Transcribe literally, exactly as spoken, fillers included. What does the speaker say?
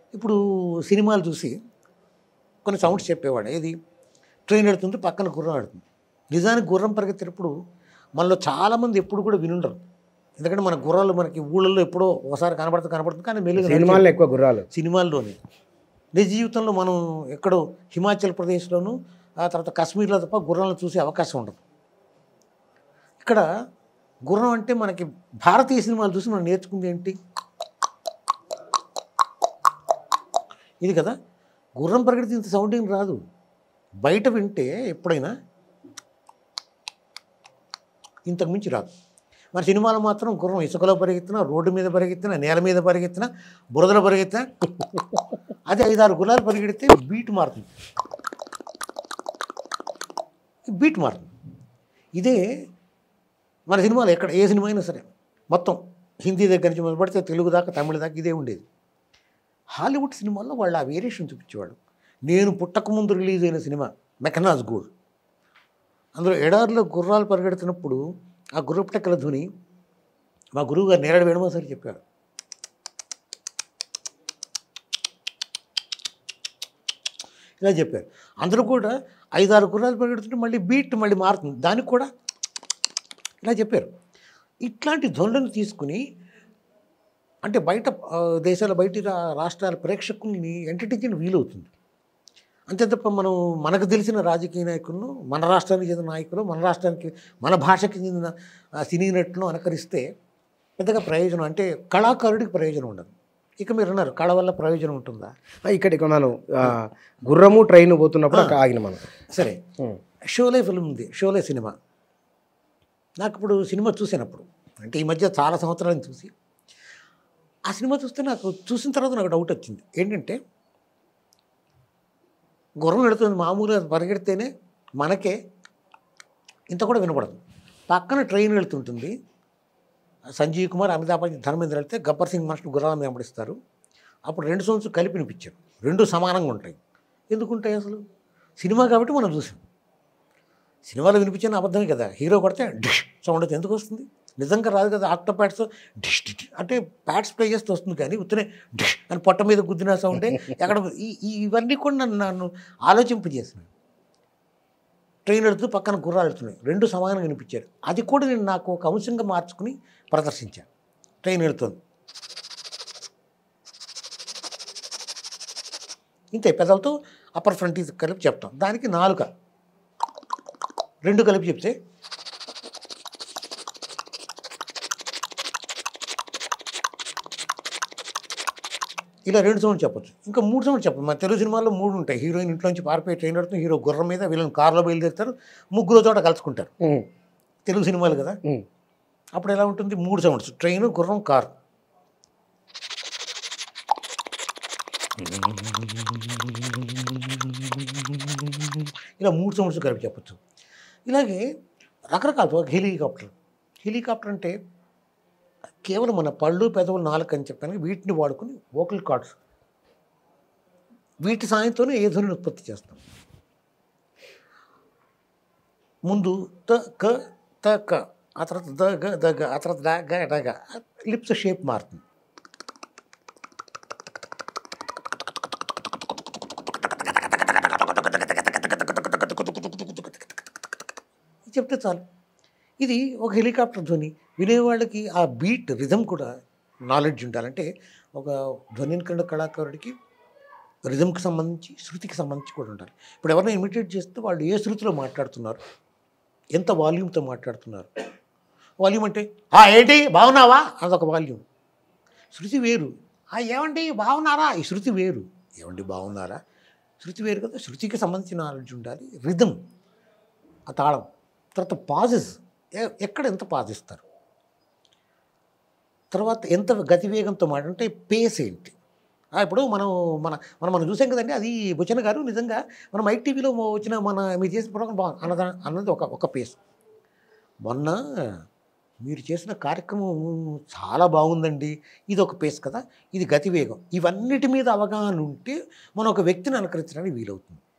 ఇప్పుడు సినిమాలు చూసి కొన్ని సౌండ్స్ చెప్పేవాడు. ఏది ట్రైన్ వెళ్తుంది, పక్కన గుర్రం ఆడుతుంది. నిజానికి గుర్రం పరిగెత్తేటప్పుడు మనలో చాలామంది ఎప్పుడు కూడా వినుండరు. ఎందుకంటే మన గుర్రాలు మనకి ఊళ్ళల్లో ఎప్పుడో ఒకసారి కనబడుతుంది కనబడుతుంది కానీ మెల్లిగా సినిమాల్లో ఎక్కువ గుర్రాలు సినిమాల్లోనే. నిజ జీవితంలో మనం ఎక్కడో హిమాచల్ ప్రదేశ్లోను ఆ తర్వాత కాశ్మీర్లో తప్ప గుర్రాలను చూసే అవకాశం ఉండదు. ఇక్కడ గుర్రం అంటే మనకి భారతీయ సినిమాలు చూసి మనం నేర్చుకుంది ఏంటి? ఇది కదా. గుర్రం పరిగెడితే ఇంత సౌండింగ్ రాదు. బయట వింటే ఎప్పుడైనా ఇంతకు మించి రాదు. మన సినిమాలో మాత్రం గుర్రం ఇసుకలో పరిగెత్తినా, రోడ్డు మీద పరిగెత్తినా, నేల మీద పరిగెత్తినా, బురదలో పరిగెత్తినా అది ఐదారు గుర్రాలు పరిగెడితే బీట్ మారుతుంది. బీట్ మారుతుంది. ఇదే మన సినిమాలో ఎక్కడ ఏ సినిమా అయినా సరే మొత్తం హిందీ దగ్గర నుంచి మొదలు పెడితే తెలుగు దాకా తమిళ దాకా ఇదే ఉండేది. హాలీవుడ్ సినిమాల్లో వాళ్ళు ఆ వేరియేషన్ చూపించేవాడు. నేను పుట్టకముందు రిలీజ్ అయిన సినిమా మెకనాజ్ గోల్డ్, అందులో ఎడారిలో గుర్రాలు పరిగెడుతున్నప్పుడు ఆ గుర్రపుటెక్కల ధ్వని మా గురువు గారు నేరడు వేణుమాసారి చెప్పారు. ఇలా చెప్పారు. అందరూ కూడా ఐదారు గుర్రాలు పరిగెడుతుంటే మళ్ళీ బీట్ మళ్ళీ మారుతుంది, దానికి కూడా ఇలా చెప్పారు. ఇట్లాంటి ధ్వనులను తీసుకుని అంటే బయట దేశాల బయట రాష్ట్రాల ప్రేక్షకుల్ని ఎంటర్టైన్ వీలవుతుంది. అంతే తప్ప మనం మనకు తెలిసిన రాజకీయ నాయకులను, మన రాష్ట్రానికి చెందిన నాయకులు, మన రాష్ట్రానికి మన భాషకి చెందిన సినీ నటులను అనుకరిస్తే పెద్దగా ప్రయోజనం అంటే కళాకారుడికి ప్రయోజనం ఉండదు. ఇక మీరు అన్నారు కళ వల్ల ప్రయోజనం ఉంటుందా? ఇక్కడ కొన్నాను గుర్రము ట్రైన్ పోతున్నప్పుడు ఆగిన మనం. సరే, షోలే ఫిల్మ్ ఉంది, షోలే సినిమా. నాకు ఇప్పుడు సినిమా చూసినప్పుడు అంటే ఈ మధ్య చాలా సంవత్సరాలను చూసి ఆ సినిమా చూస్తే నాకు చూసిన తర్వాత నాకు డౌట్ వచ్చింది. ఏంటంటే గుర్రం వెళుతుంది మామూలుగా పరిగెడితేనే మనకే ఇంత కూడా వినపడదు. పక్కన ట్రైన్ వెళుతుంటుంది. సంజీవ్ కుమార్, అమితాబ్ బచ్చన్, ధర్మేంద్ర వెళ్తే గబ్బర్ సింగ్ మాస్టర్ గుర్రాలను వెంబడిస్తారు. అప్పుడు రెండు సౌండ్స్ కలిపి వినిపించారు. రెండు సమానంగా ఉంటాయి. ఎందుకుంటాయి అసలు? సినిమా కాబట్టి మనం చూసాం. సినిమాలో వినిపించిన అబద్ధమే కదా. హీరో కొడితే డిష్ సౌండ్ అయితే ఎందుకు వస్తుంది? నిజంగా రాదు కదా. ఆక్టో ప్యాడ్స్ డిష్ డిష్ అంటే ప్యాడ్స్ ప్లే చేస్తూ వస్తుంది కానీ ఉత్తనే డిష్ అని పొట్ట మీద గుద్దిన సౌండే ఎక్కడ. ఈ ఇవన్నీ కూడా నన్ను నన్ను ఆలోచింపజేసినాయి. ట్రైన్ వెళుతూ పక్కన గుర్రాలు వెళ్తున్నాయి, రెండు సమానంగా వినిపించారు. అది కూడా నేను నాకు ఒక అంశంగా మార్చుకుని ప్రదర్శించాను. ట్రైన్ వెళుతుంది ఇంతే, పెదలతో అప్పర్ ఫ్రంట్ కలిపి చెప్తాం. దానికి నాలుక రెండు కలిపి చెప్తే ఇలా రెండు సౌండ్ చెప్పచ్చు. ఇంకా మూడు సౌండ్ చెప్పచ్చు. మన తెలుగు సినిమాల్లో మూడు ఉంటాయి. హీరోయిన్ ఇంట్లో నుంచి పారిపోయి ట్రైన్ పెడుతుంది, హీరో గుర్రం మీద, వీళ్ళని కారులో బయలుదేరుతారు, ముగ్గురు చోట కలుసుకుంటారు. తెలుగు సినిమాలు కదా. అప్పుడు ఎలా ఉంటుంది? మూడు సౌండ్స్, ట్రైన్, గుర్రం, కారు. ఇలా మూడు సౌండ్స్ కలిపి చెప్పచ్చు. ఇలాగే రకరకాల హెలికాప్టర్. హెలికాప్టర్ అంటే కేవలం మన పళ్ళు, పెదవులు, నాలుక అని చెప్పాను, వీటిని వాడుకుని వోకల్ కార్డ్స్ వీటి సాయంతోనే ఏ ధ్వనిని ఉత్పత్తి చేస్తాం. ముందు త క త క, ఆ తర్వాత ద గ ద గ, ఆ తర్వాత డ గ డ గ, లిప్స్ షేప్ మారుతుంది. చెప్తే చాలు. ఇది ఒక హెలికాప్టర్ ధ్వని. వినేవాళ్ళకి ఆ బీట్ రిథం కూడా నాలెడ్జ్ ఉండాలంటే ఒక ధ్వనికరణ కళాకారుడికి రిథంకి సంబంధించి, శృతికి సంబంధించి కూడా ఉండాలి. ఇప్పుడు ఎవరైనా ఇమిటేట్ చేస్తే వాళ్ళు ఏ శృతిలో మాట్లాడుతున్నారు, ఎంత వాల్యూమ్తో మాట్లాడుతున్నారు. వాల్యూమ్ అంటే ఆ ఏంటి బాగున్నావా అదొక వాల్యూమ్. శృతి వేరు. ఆ ఏమండి బాగున్నారా ఈ శృతి వేరు. ఏమండి బాగున్నారా శృతి వేరు కదా. శృతికి సంబంధించిన నాలెడ్జ్ ఉండాలి. రిథం, ఆ తాళం, తర్వాత పాజెస్, ఎక్కడ ఎంత పాజిస్తారు, తర్వాత ఎంత గతివేగంతో మాట్లాడంటే పేస్ ఏంటి. ఇప్పుడు మనం మన మనం మనం చూసాం కదండి. అది బుచ్చన్న గారు నిజంగా మనం ఐ టీవీలో వచ్చిన మన మీరు చేసిన ప్రోగ్రాం బాగుంది అన్నదా అన్నది ఒక ఒక పేస్. మొన్న మీరు చేసిన కార్యక్రమం చాలా బాగుందండి, ఇది ఒక పేస్ కదా, ఇది గతివేగం. ఇవన్నిటి మీద అవగాహన ఉంటే మనం ఒక వ్యక్తిని అనుకరించడానికి వీలవుతుంది.